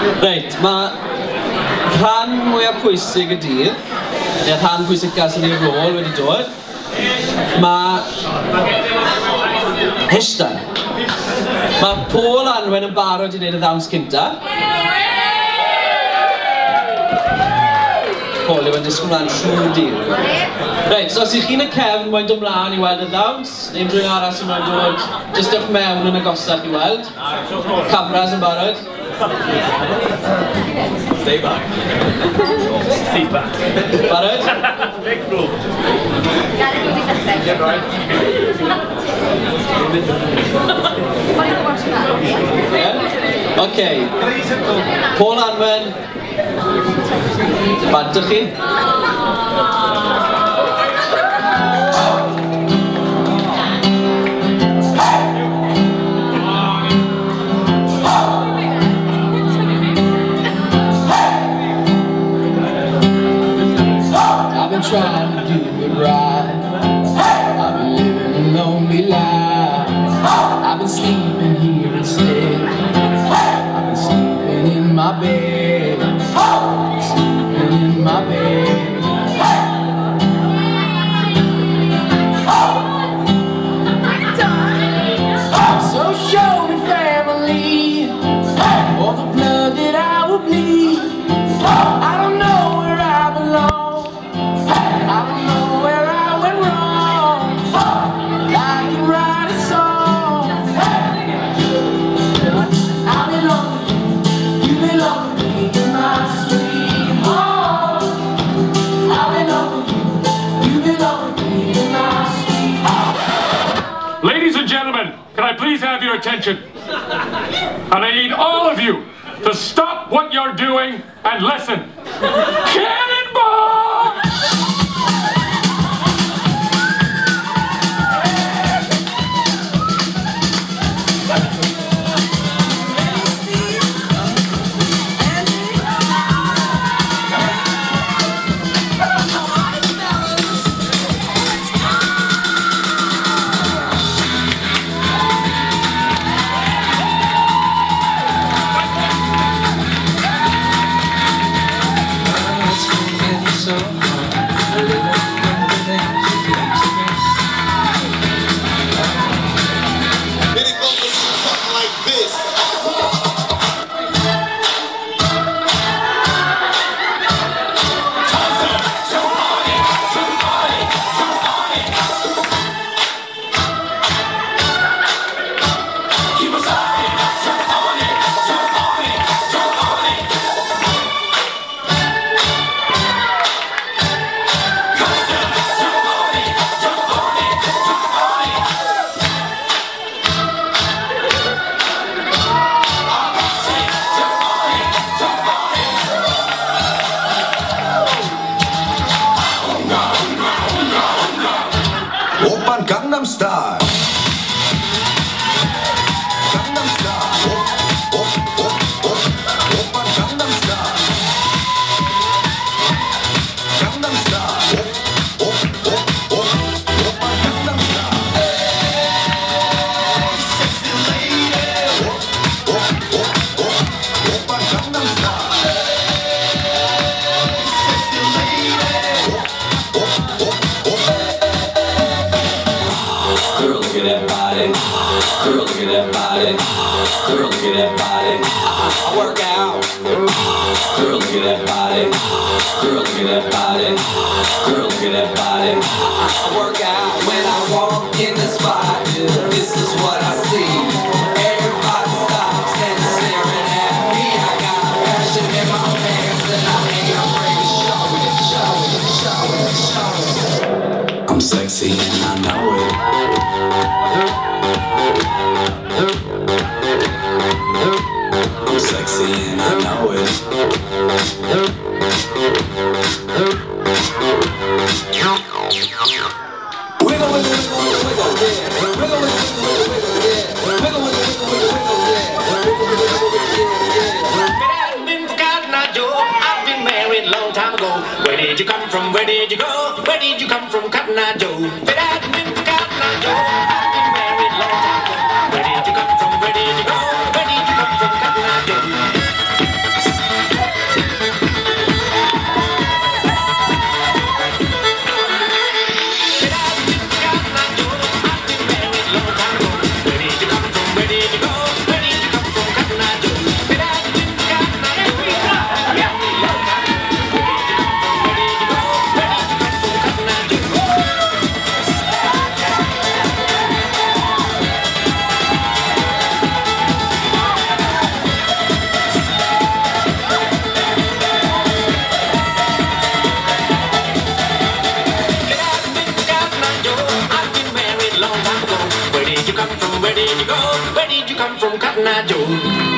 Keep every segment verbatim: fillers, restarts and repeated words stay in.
Reit, mae rhan mwyaf pwysig y dydd, neu rhan pwysicaf sy'n ei rôl wedi dod, mae hystan. Mae Paul Anwen yn barod i wneud y ddawns cynta. Paul yw yn disgwyl mlaen trwy'r dydd. Reit, so os ych chi'n y cefn moyn dod mlaen i weld y ddawns, neu unrhyw arall sy'n moyn dod, jyst ewch mewn yn agosach i weld. Cameras yn barod. Stay back. Stay back. Barod? Big groom. Get right. Yeah? Okay. Paul Anwen. Bant ych chi? Trying to do it right. I've been living a lonely life. I've been sleeping here instead. I've been sleeping in my bed. Sleeping in my bed. So show me family, all the blood that I will bleed. I don't know where I belong. I don't know where I went wrong. I can write a song. I belong to you, you belong to me in my sweet home. I belong to you, you belong to me in my sweet home. Ladies and gentlemen, can I please have your attention? And I need all of you to stop what you're doing and listen. Cannonball! Gangnam Style. Gangnam Style. Op, op, op, op. Oppan Gangnam Style. Gangnam Style. Op, op, op, op. Oppan Gangnam Style. Hey, sexy lady. Op, op, op, op. Oppan Gangnam Style. Hey, sexy lady. Op, op, op, op. Girl, look at that body. Girl, look at that body. Girl, look at that body. I work out. Girl, look at that body. Girl, look at that body. Girl, look at that body. I work out when I walk in the spot. This is what I see. Everybody stops and staring at me. I got passion in my pants and I ain't afraid to show it, show it, show it, show it. I'm sexy and I know it. I'm sexy and I know it. Wiggle, wiggle, wiggle, wiggle, yeah. Wiggle, wiggle, wiggle, wiggle, yeah. Wiggle, wiggle, wiggle, wiggle, yeah. Wiggle, wiggle, wiggle, yeah. I've been forgotten, I Joe. I've been married a long time ago. Where did you come from? Where did you go? Where did you come from, Cotton Eye Joe? But I've been forgotten, I Joe. I've been married a long time ago. Where did you come from? Where did you go? Where did you come from, Cotton Eye Joe? Joe.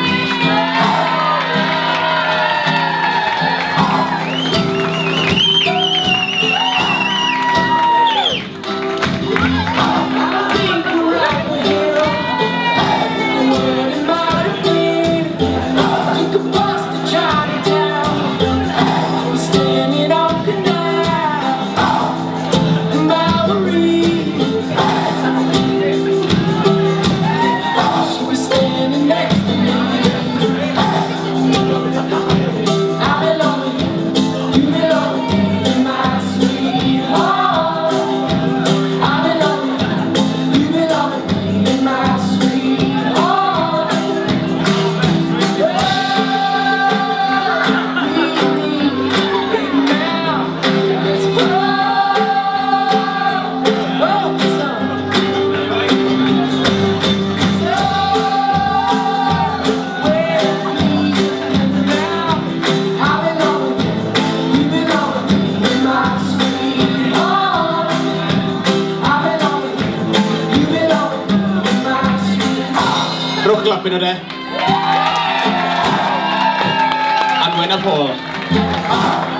Rwch glapin o de. Anwen Paul.